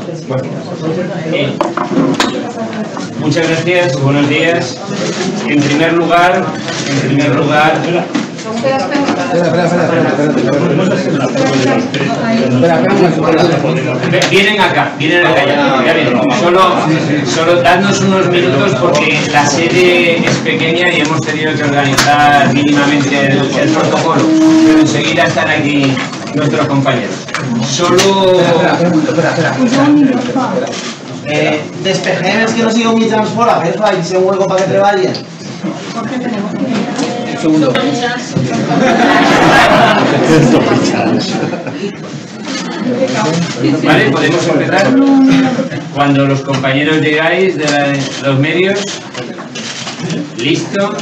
Muchas gracias, buenos días. En primer lugar, vienen acá ya vienen. Solo dadnos unos minutos porque la sede es pequeña y hemos tenido que organizar mínimamente el protocolo, pero enseguida están aquí nuestros compañeros. Despejem que no siga un mitjans fora, que hay que ser un hueco para que treballen. Un segundo. Vale, podemos empezar. Cuando los compañeros llegáis de los medios. ¿Listo?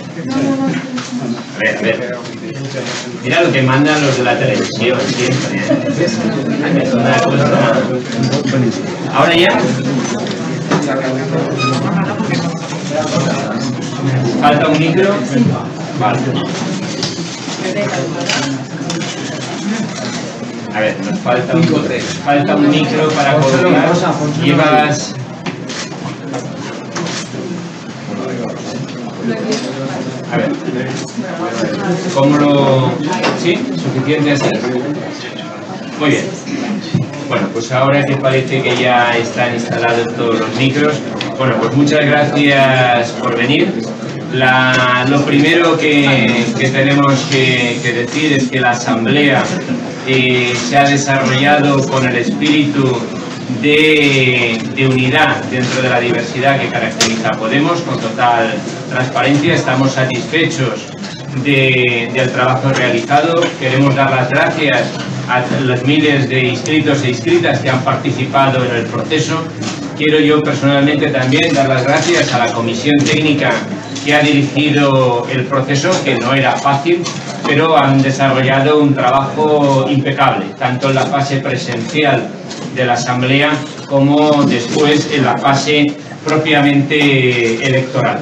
A ver. Mira lo que mandan los de la televisión siempre. Ahora ya. ¿Falta un micro? Vale. A ver, nos falta un micro para colocar. Llevas... A ver, ¿cómo lo...? ¿Sí? ¿Suficiente así? Muy bien. Bueno, pues ahora que parece que ya están instalados todos los micros, bueno, pues muchas gracias por venir. Lo primero que tenemos que decir es que la Asamblea se ha desarrollado con el espíritu de unidad dentro de la diversidad que caracteriza a Podemos, con total transparencia. Estamos satisfechos del trabajo realizado. Queremos dar las gracias a los miles de inscritos e inscritas que han participado en el proceso. Quiero yo personalmente también dar las gracias a la comisión técnica que ha dirigido el proceso, que no era fácil, pero han desarrollado un trabajo impecable, tanto en la fase presencial de la Asamblea como después en la fase propiamente electoral.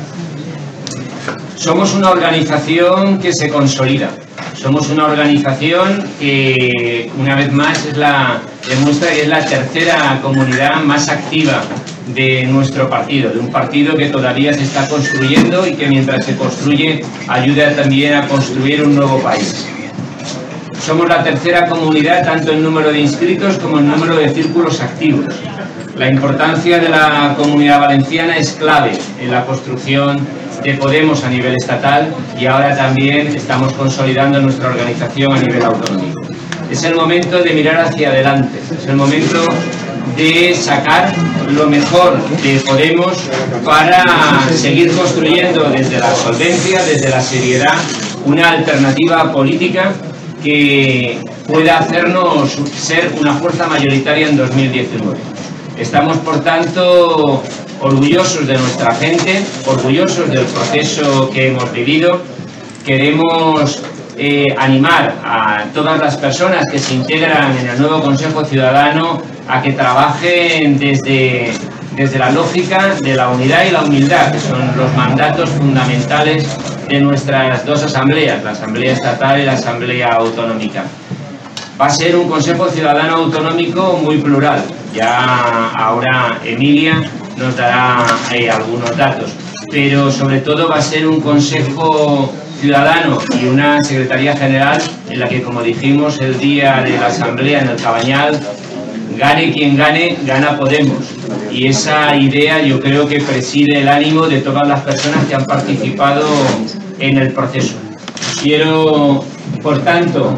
Somos una organización que se consolida. Somos una organización que, una vez más, demuestra que es la tercera comunidad más activa de nuestro partido, de un partido que todavía se está construyendo y que mientras se construye ayuda también a construir un nuevo país. Somos la tercera comunidad tanto en número de inscritos como en número de círculos activos. La importancia de la Comunidad Valenciana es clave en la construcción de Podemos a nivel estatal y ahora también estamos consolidando nuestra organización a nivel autonómico. Es el momento de mirar hacia adelante, es el momento de sacar lo mejor de Podemos para seguir construyendo desde la solvencia, desde la seriedad, una alternativa política que pueda hacernos ser una fuerza mayoritaria en 2019. Estamos, por tanto, orgullosos de nuestra gente, orgullosos del proceso que hemos vivido. Queremos animar a todas las personas que se integran en el nuevo Consejo Ciudadano a que trabajen desde la lógica de la unidad y la humildad, que son los mandatos fundamentales de nuestras dos asambleas, la Asamblea Estatal y la Asamblea Autonómica. Va a ser un Consejo Ciudadano Autonómico muy plural. Ya ahora Emilia nos dará algunos datos, pero sobre todo va a ser un Consejo Ciudadano y una Secretaría General en la que, como dijimos el día de la Asamblea en el Cabañal, gane quien gane, gana Podemos. Y esa idea yo creo que preside el ánimo de todas las personas que han participado en el proceso. Quiero, por tanto,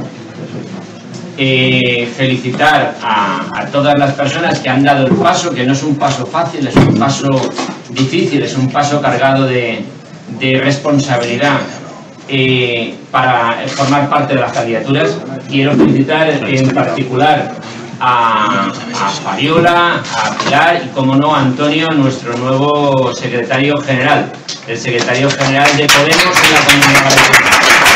felicitar a todas las personas que han dado el paso, que no es un paso fácil, es un paso difícil, es un paso cargado de responsabilidad para formar parte de las candidaturas. Quiero felicitar en particular a Fabiola, a Pilar y, como no, a Antonio, nuestro nuevo secretario general, el secretario general de Podemos en la Comunidad Valenciana.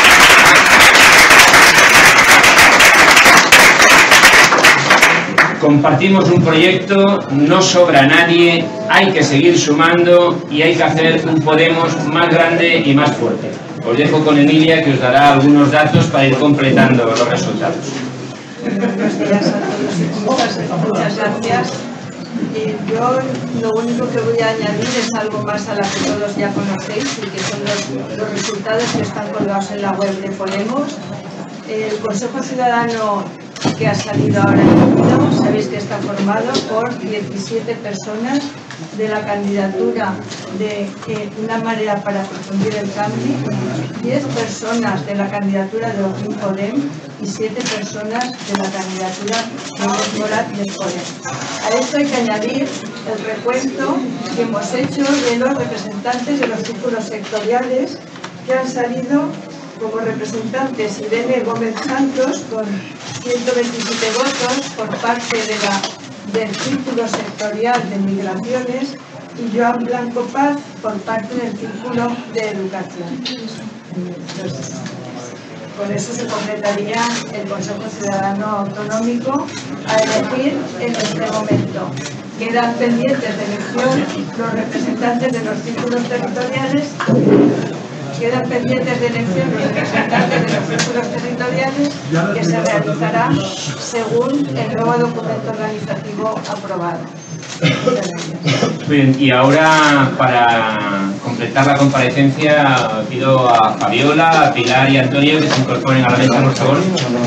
Compartimos un proyecto, no sobra nadie, hay que seguir sumando y hay que hacer un Podemos más grande y más fuerte. Os dejo con Emilia, que os dará algunos datos para ir completando los resultados. Buenos días a todos y todas. Muchas gracias Yo lo único que voy a añadir es algo más a la que todos ya conocéis y que son los resultados que están colgados en la web de Podemos. El Consejo Ciudadano que ha salido ahora elegido, sabéis que está formado por 17 personas de la candidatura de Una Marea para Aprofundir el Cambio, 10 personas de la candidatura de Opin Podem y 7 personas de la candidatura de Luis Morat de Podem. A esto hay que añadir el recuento que hemos hecho de los representantes de los círculos sectoriales que han salido como representantes: Irene Gómez Santos con 127 votos por parte del Círculo Sectorial de Migraciones y Joan Blanco Paz por parte del Círculo de Educación. Entonces, con eso se completaría el Consejo Ciudadano Autonómico a elegir en este momento. Quedan pendientes de elección los representantes de los círculos territoriales. Quedan pendientes de elección los representantes de los círculos territoriales, que se realizará según el nuevo documento organizativo aprobado. Bien, y ahora para completar la comparecencia pido a Fabiola, a Pilar y a Antonio que se incorporen a la mesa, por favor.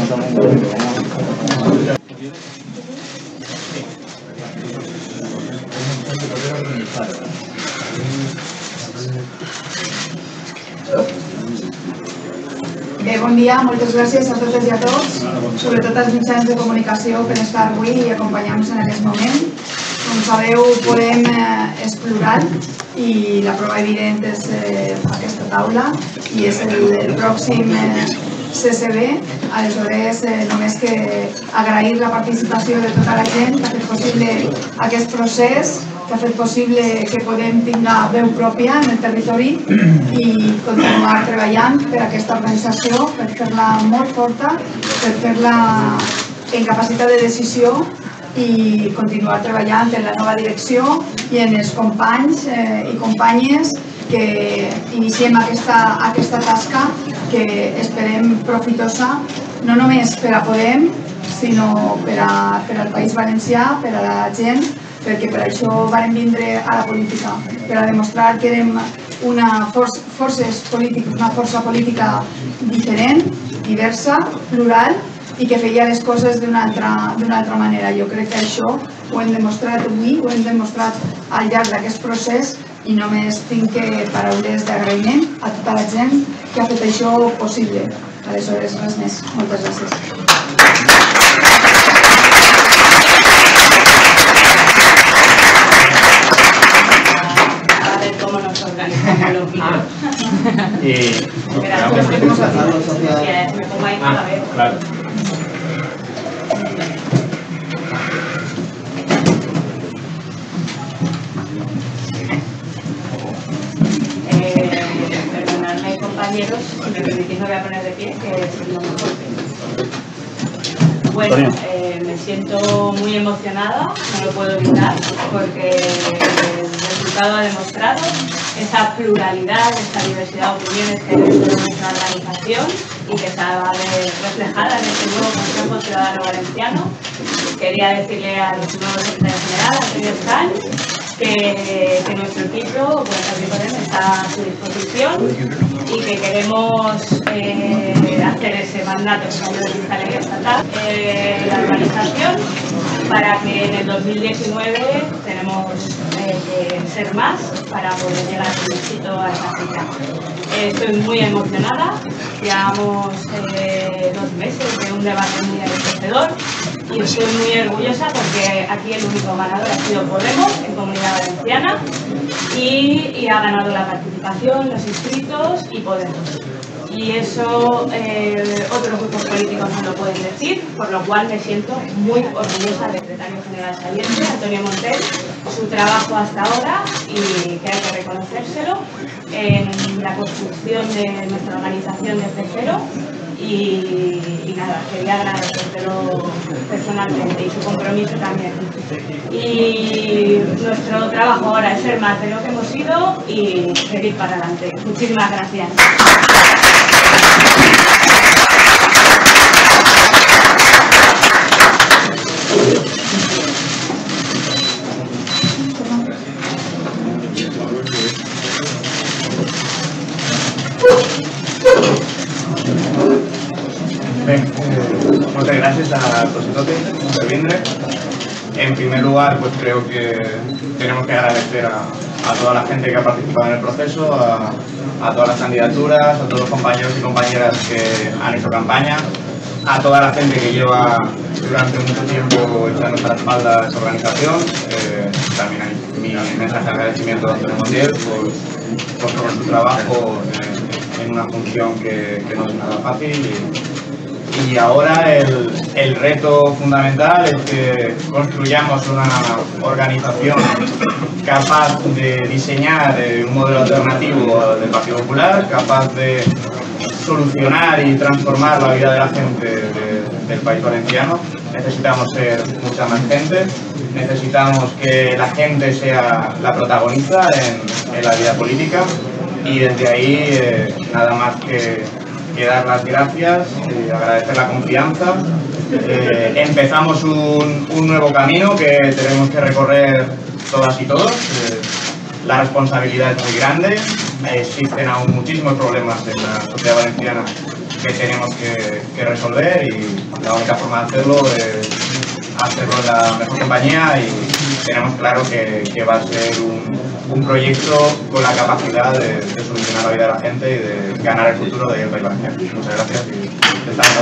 Bon dia, moltes gràcies a totes i a tots, sobretot als mitjans de comunicació per estar avui i acompanyar-nos en aquest moment. Com sabeu, Podem és plural i la prova evident és aquesta taula i és el pròxim CCB. Aleshores, només que agrair la participació de tota la gent que ha fet possible aquest procés, que ha fet possible que Podem tinga veu pròpia en el territori i continuar treballant per aquesta organització, per fer-la molt forta, per fer-la en capacitat de decisió i continuar treballant en la nova direcció i en els companys i companyes que iniciem aquesta tasca que esperem profitosa no només per a Podem, sinó per al País Valencià, per a la gent, perquè per això vam vindre a la política, per a demostrar que érem una força política diferent, diversa, plural i que feia les coses d'una altra manera. Jo crec que això ho hem demostrat avui, ho hem demostrat al llarg d'aquest procés i només tinc paraules d'agraïment a tota la gent que ha fet això possible. Aleshores, res més. Moltes gràcies. Claro. Perdonadme, compañeros, si me permitís me voy a poner de pie, que es lo mejor. Bueno, me siento muy emocionada, no lo puedo evitar, porque el resultado ha demostrado esa pluralidad, esa diversidad de opiniones que hay dentro de nuestra organización y que está reflejada en este nuevo Consejo Ciudadano Valenciano. Quería decirle al nuevo secretario general, Antonio Sanz, que nuestro equipo, Podem, está a su disposición y que queremos hacer ese mandato de la ley estatal la organización para que en el 2019 tenemos que ser más para poder llegar con éxito a esa cita. Estoy muy emocionada, llevamos 2 meses de un debate muy enriquecedor y estoy muy orgullosa porque aquí el único ganador ha sido Podemos en Comunidad Valenciana y ha ganado la participación, los inscritos y Podemos. Y eso otros grupos políticos no lo pueden decir, por lo cual me siento muy orgullosa del secretario general saliente, Antonio Montel, su trabajo hasta ahora y que hay que reconocérselo en la construcción de nuestra organización desde cero. Y nada, quería agradecértelo personalmente y su compromiso también. Y nuestro trabajo ahora es ser más de lo que hemos sido y seguir para adelante. Muchísimas gracias. Muchas gracias a Tositote, Intervindre. En primer lugar, pues creo que tenemos que agradecer a toda la gente que ha participado en el proceso, a todas las candidaturas, a todos los compañeros y compañeras que han hecho campaña, a toda la gente que lleva durante mucho tiempo echando a la espalda esa organización. También hay mi mensaje de agradecimiento a Antonio Montiel por todo su trabajo en una función que no es nada fácil. Y ahora el reto fundamental es que construyamos una organización capaz de diseñar un modelo alternativo del Partido Popular, capaz de solucionar y transformar la vida de la gente del País Valenciano. Necesitamos ser mucha más gente, necesitamos que la gente sea la protagonista en la vida política, y desde ahí nada más que dar las gracias y agradecer la confianza. Empezamos un nuevo camino que tenemos que recorrer todas y todos. La responsabilidad es muy grande, existen aún muchísimos problemas en la sociedad valenciana que tenemos que resolver, y la única forma de hacerlo es hacerlo en la mejor compañía, y tenemos claro que va a ser un proyecto con la capacidad de solucionar la vida de la gente y de ganar el futuro del País Valenciano. Muchas gracias y estamos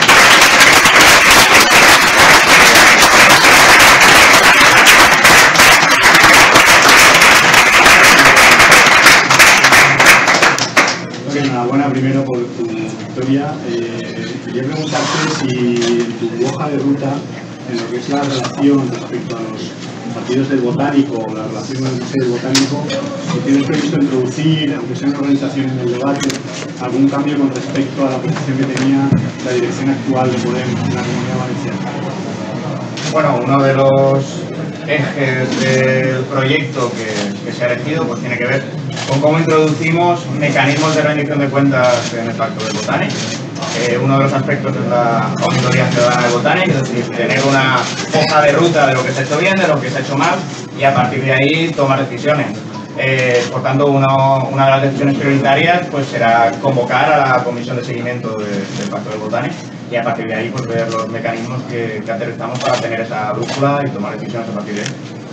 Enhorabuena primero por tu victoria. Quería preguntarte si en tu hoja de ruta, en lo que es la relación respecto a los partidos del Botánico o la relación con el Museo del Botánico, si tienes previsto introducir, aunque sea una organización en el debate, algún cambio con respecto a la posición que tenía la dirección actual de Podemos en la Comunidad Valenciana. Bueno, uno de los ejes del proyecto que se ha elegido pues tiene que ver con cómo introducimos mecanismos de rendición de cuentas en el Pacto del Botánico. Uno de los aspectos es la auditoría ciudadana del Botánico, es decir, tener una hoja de ruta de lo que se ha hecho bien, de lo que se ha hecho mal, y a partir de ahí tomar decisiones. Por tanto, una de las decisiones prioritarias pues será convocar a la comisión de seguimiento del Pacto del Botánico, y a partir de ahí pues ver los mecanismos que aterrizamos para tener esa brújula y tomar decisiones a partir de ahí.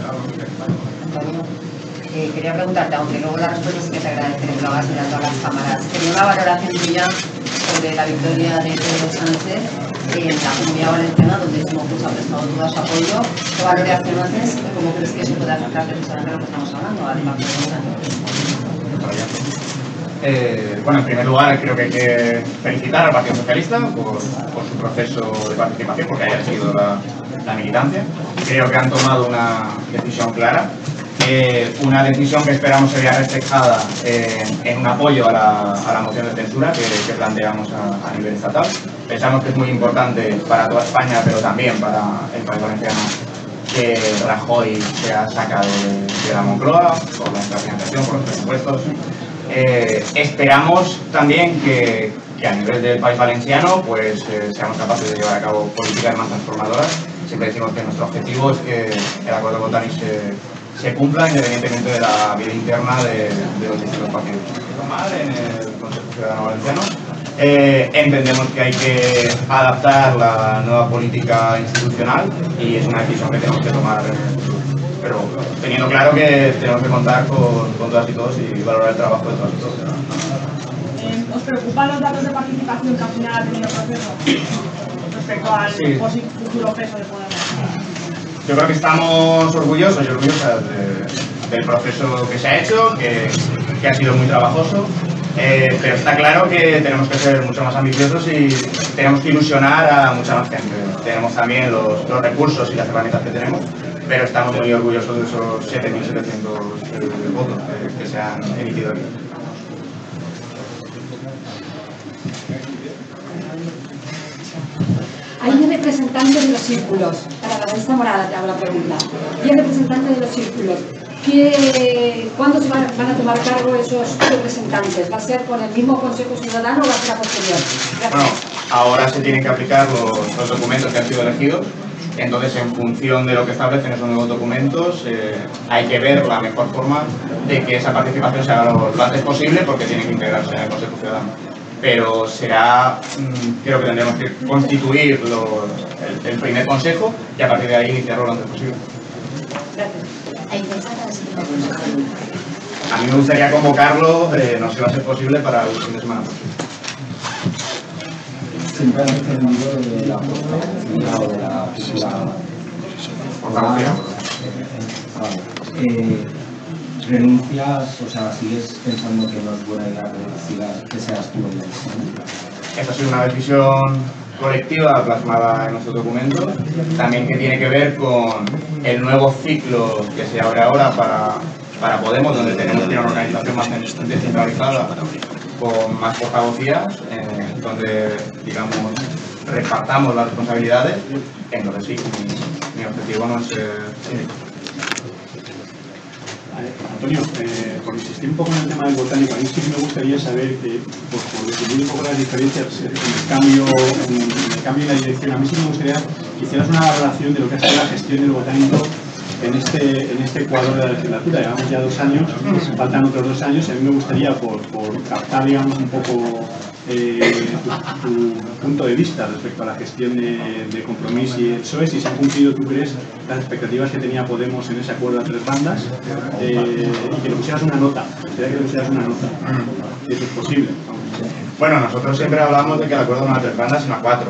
Quería preguntarte, aunque luego la respuesta es que te agradeceré que lo hagas mirando a las cámaras, quería una valoración tuya sobre la victoria de Pedro Sánchez en la Comunidad Valenciana, donde Smokus ha prestado todo su apoyo. ¿Qué valoración haces y cómo crees que eso puede afectar precisamente a lo que estamos hablando, al Pacto del Botánico? Bueno, en primer lugar creo que hay que felicitar al Partido Socialista por su proceso de participación, porque haya sido la militancia. Creo que han tomado una decisión clara, una decisión que esperamos se vea reflejada en un apoyo a la moción de censura que planteamos a nivel estatal. Pensamos que es muy importante para toda España, pero también para el País Valenciano, que Rajoy sea sacado de la Moncloa por nuestra financiación, por los presupuestos. Esperamos también que a nivel del País Valenciano pues seamos capaces de llevar a cabo políticas más transformadoras. Siempre decimos que nuestro objetivo es que el acuerdo botánico se cumpla independientemente de la vida interna de los distintos partidos. En el Consejo Ciudadano Valenciano entendemos que hay que adaptar la nueva política institucional, y es una decisión que tenemos que tomar en el futuro. Pero teniendo claro que tenemos que contar con todas y todos y valorar el trabajo de todas y todos. ¿Os preocupan los datos de participación que al final ha tenido el proceso respecto al futuro peso de Podemos? Yo creo que estamos orgullosos y orgullosas del proceso que se ha hecho, que ha sido muy trabajoso, pero está claro que tenemos que ser mucho más ambiciosos y tenemos que ilusionar a mucha más gente. Tenemos también los recursos y las herramientas que tenemos, pero estamos muy orgullosos de esos 7.700 votos que se han emitido aquí. Hay representantes de los círculos, para la lista morada te hago la pregunta. Y hay representantes de los círculos. ¿Cuándo se van a tomar cargo esos representantes? ¿Va a ser con el mismo Consejo Ciudadano o va a ser a posterior? Gracias. Bueno, ahora se tienen que aplicar los documentos que han sido elegidos. Entonces, en función de lo que establecen esos nuevos documentos, hay que ver la mejor forma de que esa participación se haga lo antes posible, porque tiene que integrarse en el Consejo Ciudadano. pero será, creo que tendremos que constituir el primer consejo y a partir de ahí iniciarlo lo antes posible. A mí me gustaría convocarlo, no sé si va a ser posible para el fin de semana próximo. Siempre has defendido de la portavocía o de la portavocía. ¿Renuncias, o sea, sigues pensando que no es buena idea que seas tú en la decisión? Esta ha sido una decisión colectiva plasmada en nuestro documento, también que tiene que ver con el nuevo ciclo que se abre ahora para Podemos, donde tenemos que ir a una organización más descentralizada, con más portavocías, donde, digamos, repartamos las responsabilidades. Entonces sí, mi objetivo no es síndico. Antonio, por insistir un poco en el tema del botánico, a mí sí que me gustaría saber que, por definir un poco las diferencias en el cambio en la dirección, a mí sí me gustaría que hicieras una relación de lo que ha sido la gestión del botánico en este cuadro de la legislatura. Llevamos ya 2 años, faltan otros 2 años, y a mí me gustaría, por captar, digamos, un poco tu punto de vista respecto a la gestión de Compromís y el PSOE, si se han cumplido, tú crees, las expectativas que tenía Podemos en ese acuerdo a 3 bandas, y que le pusieras una nota, sería que le pusieras una nota, si eso es posible. Bueno, nosotros siempre hablamos de que el acuerdo no a 3 bandas, sino a 4.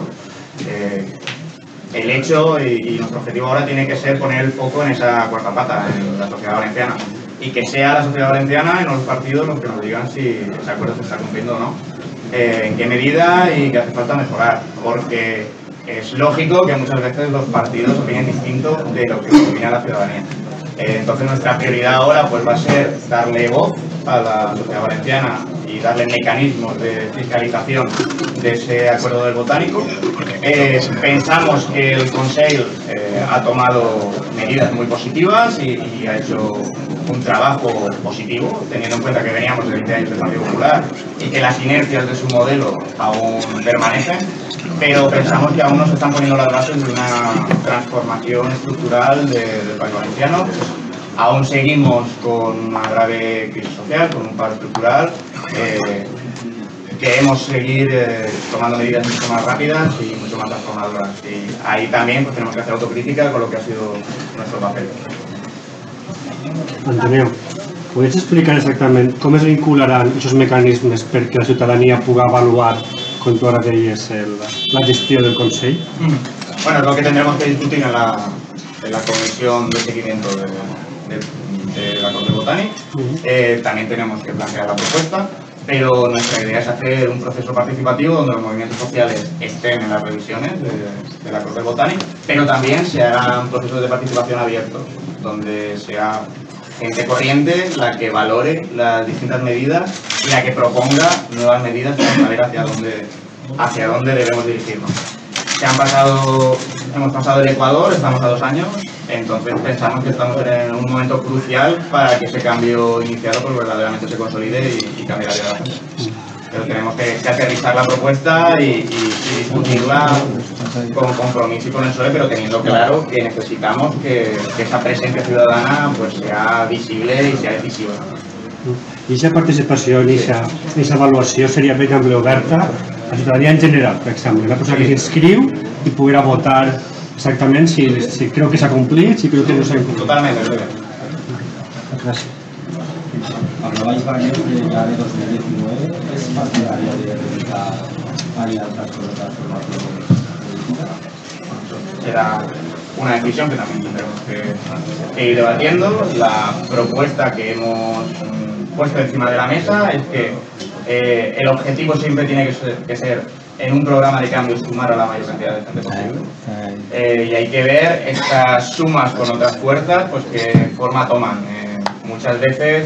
El hecho y nuestro objetivo ahora tiene que ser poner el foco en esa cuarta pata, en la sociedad valenciana, y que sea la sociedad valenciana y no los partidos los que nos digan si ese acuerdo se está cumpliendo o no, en qué medida y qué hace falta mejorar, porque es lógico que muchas veces los partidos opinen distinto de lo que opina la ciudadanía. Entonces nuestra prioridad ahora pues va a ser darle voz a la sociedad valenciana y darle mecanismos de fiscalización de ese acuerdo del botánico. Pensamos que el Consell ha tomado medidas muy positivas y ha hecho un trabajo positivo, teniendo en cuenta que veníamos de 20 años del Partido Popular y que las inercias de su modelo aún permanecen, pero pensamos que aún no se están poniendo las bases de una transformación estructural del país valenciano. Aún seguimos con una grave crisis social, con un paro estructural. Queremos seguir tomando medidas mucho más rápidas y mucho más transformadoras. Y ahí también pues, tenemos que hacer autocrítica con lo que ha sido nuestro papel. Antonio, podries explicar exactament com es vincularan aquests mecanismes perquè la ciutadania pugui avaluar, com tu ara deies, la gestió del Consell? Bueno, es lo que tendremos que discutir en la comisión de seguimiento del acuerdo botánico. También tenemos que plantear la propuesta, pero nuestra idea es hacer un proceso participativo donde los movimientos sociales estén en las revisiones del acuerdo botánico, pero también se hagan procesos de participación abiertos, donde sea gente corriente la que valore las distintas medidas y la que proponga nuevas medidas para saber hacia dónde debemos dirigirnos. Hemos pasado el Ecuador, estamos a 2 años, entonces pensamos que estamos en un momento crucial para que ese cambio iniciado pues, verdaderamente se consolide y cambie la vida de la gente. Pero tenemos que aterrizar la propuesta y discutirla con Compromís y con el PSOE, pero teniendo claro que necesitamos que esa presencia ciudadana pues, sea visible y sea decisiva. I aquesta participació i aquesta avaluació seria, per exemple, oberta a la ciutadania en general, per exemple, una persona que s'inscriu i podrà votar exactament si creu que s'ha complit, si creu que no s'ha complit. Totalment. Gràcies. Hablabais varios ya de 2019, ¿es partidario de dedicar varias otras cosas de transformación política? Será una decisión que también tendremos que ir debatiendo. La propuesta que hemos puesto encima de la mesa es que el objetivo siempre tiene que ser en un programa de cambio sumar a la mayor cantidad de gente posible. Y hay que ver estas sumas con otras fuerzas, pues qué forma toman. Muchas veces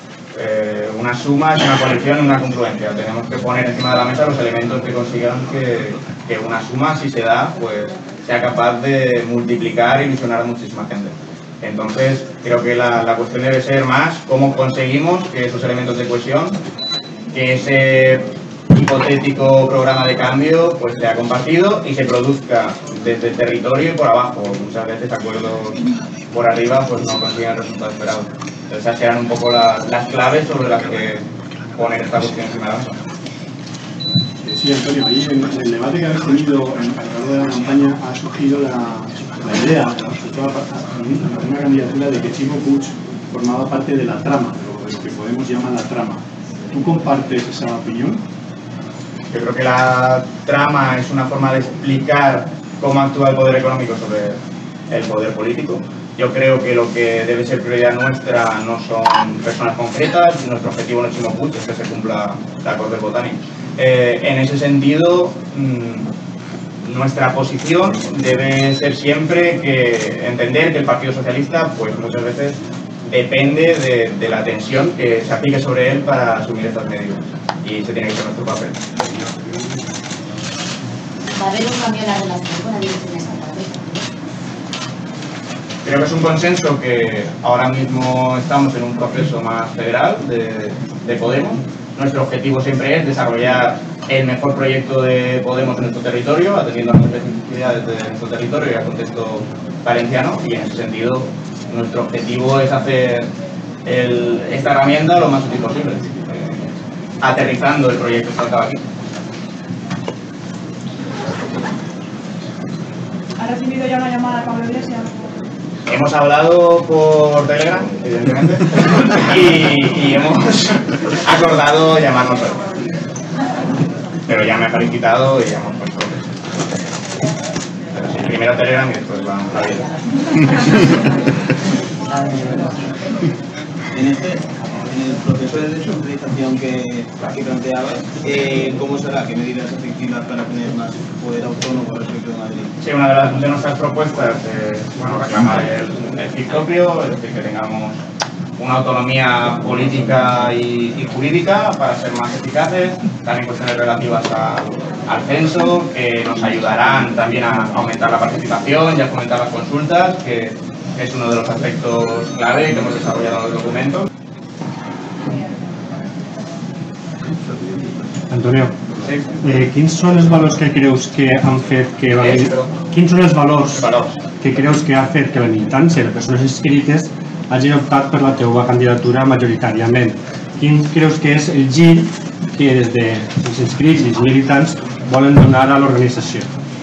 una suma es una coalición y una confluencia. Tenemos que poner encima de la mesa los elementos que consigan que una suma, si se da, pues sea capaz de multiplicar y visionar a muchísima gente. Entonces, creo que la cuestión debe ser más cómo conseguimos que esos elementos de cohesión, que ese hipotético programa de cambio pues sea compartido y se produzca desde el territorio y por abajo. Muchas veces acuerdos por arriba pues no consiguen el resultado esperado. Entonces esas serán un poco las claves sobre las que poner esta cuestión encima de la mesa. Sí, Antonio, ahí en el debate que habéis tenido a lo largo de la campaña ha surgido la idea, una candidatura de que Ximo Puig formaba parte de la trama, de lo que Podemos llamar la trama. ¿Tú compartes esa opinión? Yo creo que la trama es una forma de explicar cómo actúa el poder económico sobre el poder político. Yo creo que lo que debe ser prioridad nuestra no son personas concretas, nuestro objetivo no es Ximo Puig, es que se cumpla la Cordel Botánico. En ese sentido, nuestra posición debe ser siempre que entender que el Partido Socialista pues muchas veces depende de la tensión que se aplique sobre él para asumir estas medidas, y ese tiene que ser nuestro papel. ¿Va a haber un cambio en la relación con la dirección estatal? Creo que es un consenso que ahora mismo estamos en un proceso más federal de Podemos. Nuestro objetivo siempre es desarrollar el mejor proyecto de Podemos en nuestro territorio, atendiendo a las especificidades de nuestro territorio y al contexto valenciano, y en ese sentido nuestro objetivo es hacer esta herramienta lo más útil posible, aterrizando el proyecto que faltaba aquí. ¿Ha recibido ya una llamada de Pablo Iglesias? Hemos hablado por Telegram, evidentemente, y hemos acordado llamarnos hoy. Pero ya me ha felicitado y ya hemos puesto. Pero sí, primero Telegram y después vamos a la vida. En el proceso de descentralización que planteabas, ¿cómo será? ¿Qué medidas efectivas para tener más poder autónomo respecto de Madrid? Sí, una de nuestras propuestas es reclamar el FIP propio, es decir, que tengamos una autonomía política y jurídica para ser más eficaces, también cuestiones relativas al censo, que nos ayudarán también a aumentar la participación y a fomentar las consultas, que es uno de los aspectos clave que hemos desarrollado en los documentos. Antonio, quins són els valors que creus que han fet que quins són els valors que creus que ha fet que la militància de persones inscrites hagin optat per la teva candidatura majoritàriament? Quin creus que és el gir que des dels inscrits i els militants volen donar a l'organització?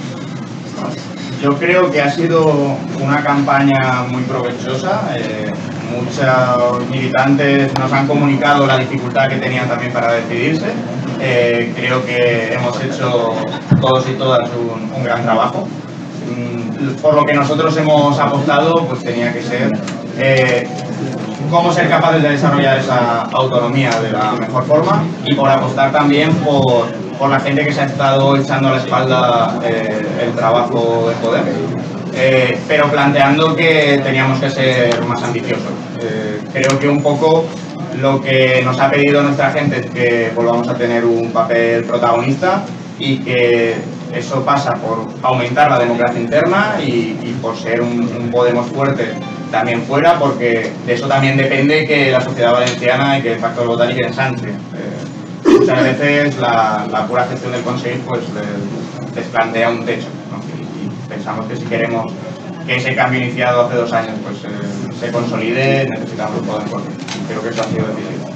Yo creo que ha sido una campaña muy provechosa. Muchos militantes nos han comunicado la dificultad que tenían también para decidirse. Creo que hemos hecho todos y todas un gran trabajo. Por lo que nosotros hemos apostado, pues tenía que ser cómo ser capaces de desarrollar esa autonomía de la mejor forma, y por apostar también por la gente que se ha estado echando a la espalda el trabajo de poder, pero planteando que teníamos que ser más ambiciosos. Creo que un poco lo que nos ha pedido nuestra gente es que volvamos a tener un papel protagonista, y que eso pasa por aumentar la democracia interna y por ser un Podemos fuerte también fuera, porque de eso también depende que la sociedad valenciana y que el factor botánico ensanche. Muchas veces la pura gestión del Consejo pues les plantea un techo, ¿no? Y pensamos que si queremos que ese cambio iniciado hace 2 años pues se consolide, necesitamos un Podemos fuerte. Creo que eso ha sido decisivo.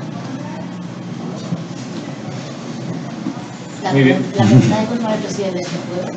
La pregunta de cómo el presidente este jueves.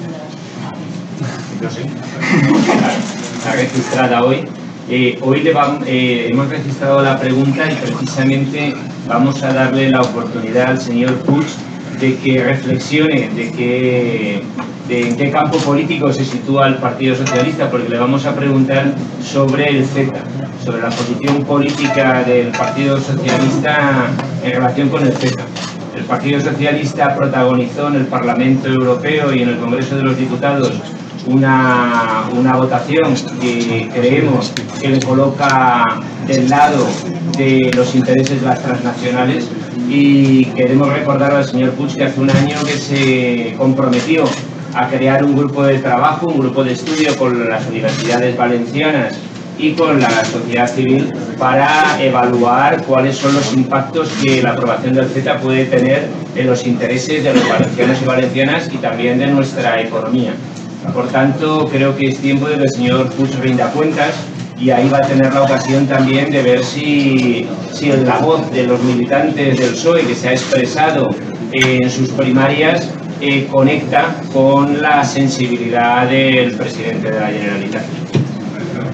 Yo sí. Está registrada hoy. Hoy hemos registrado la pregunta y precisamente vamos a darle la oportunidad al señor Puig de que reflexione de en qué campo político se sitúa el Partido Socialista, porque le vamos a preguntar sobre el CETA, sobre la posición política del Partido Socialista en relación con el CETA. El Partido Socialista protagonizó en el Parlamento Europeo y en el Congreso de los Diputados una votación que creemos que le coloca del lado de los intereses de las transnacionales, y queremos recordar al señor Puig que hace un año que se comprometió a crear un grupo de trabajo, un grupo de estudio con las universidades valencianas y con la sociedad civil para evaluar cuáles son los impactos que la aprobación del CETA puede tener en los intereses de los valencianos y valencianas y también de nuestra economía. Por tanto, creo que es tiempo de que el señor Puig rinda cuentas, y ahí va a tener la ocasión también de ver si la voz de los militantes del PSOE, que se ha expresado en sus primarias conecta con la sensibilidad del presidente de la Generalitat.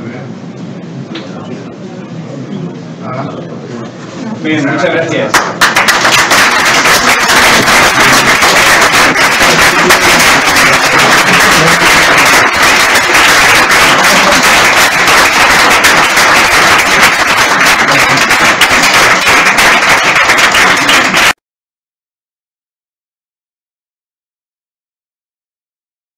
Bien, muchas gracias.